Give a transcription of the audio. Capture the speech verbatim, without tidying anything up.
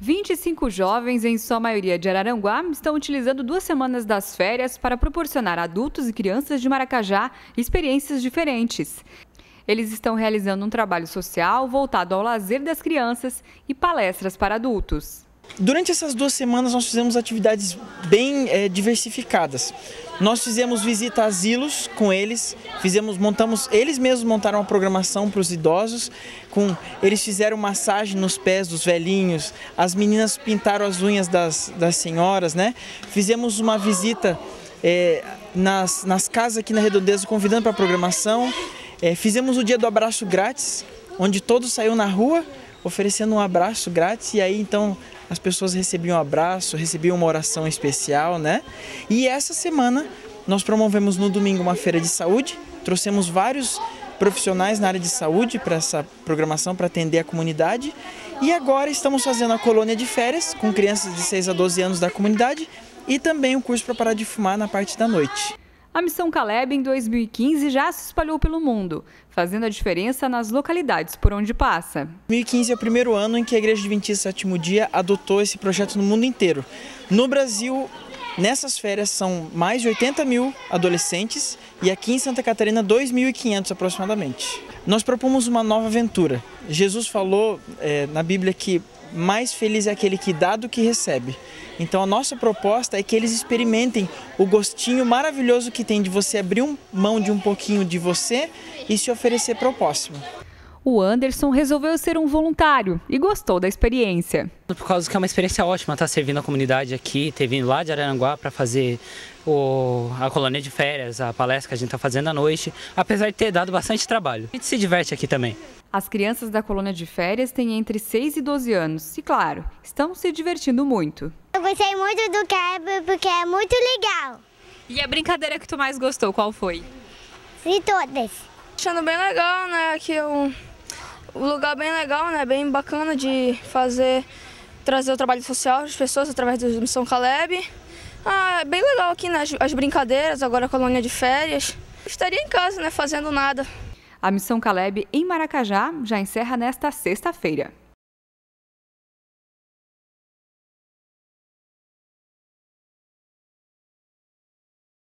vinte e cinco jovens, em sua maioria de Araranguá, estão utilizando duas semanas das férias para proporcionar a adultos e crianças de Maracajá experiências diferentes. Eles estão realizando um trabalho social voltado ao lazer das crianças e palestras para adultos. Durante essas duas semanas nós fizemos atividades bem é, diversificadas. Nós fizemos visita a asilos com eles, fizemos, montamos, eles mesmos montaram uma programação para os idosos, com, eles fizeram massagem nos pés dos velhinhos, as meninas pintaram as unhas das, das senhoras, né? Fizemos uma visita é, nas, nas casas aqui na Redondeza, convidando para a programação. É, fizemos o dia do abraço grátis, onde todos saíram na rua oferecendo um abraço grátis, e aí então as pessoas recebiam um abraço, recebiam uma oração especial, né? E essa semana nós promovemos no domingo uma feira de saúde, trouxemos vários profissionais na área de saúde para essa programação, para atender a comunidade, e agora estamos fazendo a colônia de férias com crianças de seis a doze anos da comunidade e também o curso para parar de fumar na parte da noite. A Missão Caleb, em dois mil e quinze, já se espalhou pelo mundo, fazendo a diferença nas localidades por onde passa. dois mil e quinze é o primeiro ano em que a Igreja Adventista Sétimo Dia adotou esse projeto no mundo inteiro. No Brasil, nessas férias, são mais de oitenta mil adolescentes e aqui em Santa Catarina, dois mil e quinhentos aproximadamente. Nós propomos uma nova aventura. Jesus falou é, na Bíblia que mais feliz é aquele que dá do que recebe. Então a nossa proposta é que eles experimentem o gostinho maravilhoso que tem de você abrir um, mão de um pouquinho de você e se oferecer para o próximo. O Anderson resolveu ser um voluntário e gostou da experiência. Por causa que é uma experiência ótima estar servindo a comunidade aqui, ter vindo lá de Araranguá para fazer o, a colônia de férias, a palestra que a gente está fazendo à noite, apesar de ter dado bastante trabalho. A gente se diverte aqui também. As crianças da colônia de férias têm entre seis e doze anos e, claro, estão se divertindo muito. Eu gostei muito do Caleb porque é muito legal. E a brincadeira que tu mais gostou, qual foi? De todas. Achando bem legal, né? Aqui é um, um lugar bem legal, né? Bem bacana de fazer, trazer o trabalho social das pessoas através da Missão Caleb. Ah, é bem legal aqui, né? As, as brincadeiras, agora a colônia de férias. Eu estaria em casa, né? Fazendo nada. A Missão Caleb em Maracajá já encerra nesta sexta-feira.